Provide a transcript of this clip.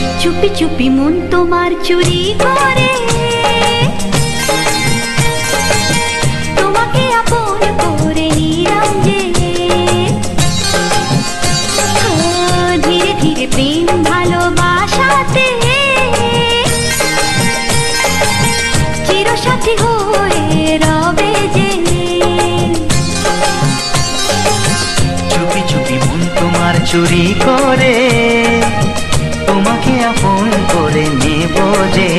চুপি চুপি মন তোমার চুরি করে তোমাকে আপন করে নিলাম যে। ধীরে ধীরে প্রেম ভালোবাসাতে চিরসাথী হয়ে রবে যে। চুপি চুপি মন তোমার চুরি করে তোমাকে আপন করে নেব যে।